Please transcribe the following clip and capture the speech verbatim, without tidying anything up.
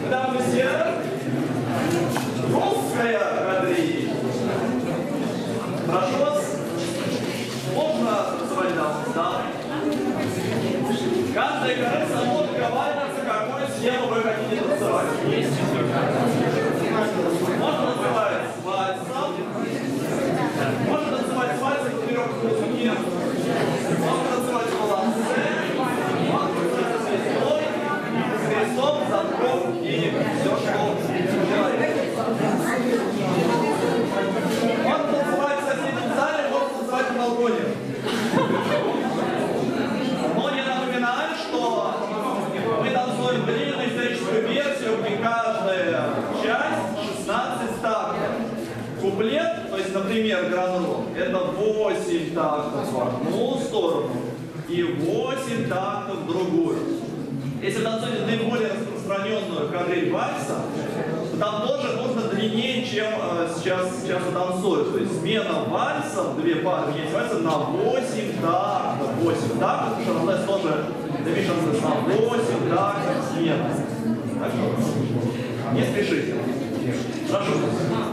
Мадам месье, русская кадриль. Прошу вас, можно называть даму, да? Каждая коррекция может договариваться, какую схему вы хотите танцевать. Можно называть с вальсом, можно танцевать с вальсом вперед к руке, можно танцевать балансе, можно танцевать с крестом, с крестом, замком и все, что желаете. Можно танцевать в соседнем зале, можно танцевать на балконе. Но я напоминаю, что мы танцуем длинную историческую версию, где каждая часть шестнадцать тактов. Куплет, то есть, например, гранрол, это восемь тактов в одну сторону и восемь тактов в другую. Если танцуете наиболее распространенную кадриль вальса, то там тоже нужно длиннее, чем э, сейчас, сейчас танцуют. То есть смена вальсом, две пары есть вальсом на восемь тактов. восемь тактов, потому что равняется тоже divisions на восемь тактов смена. Так что не спешите. Прошу.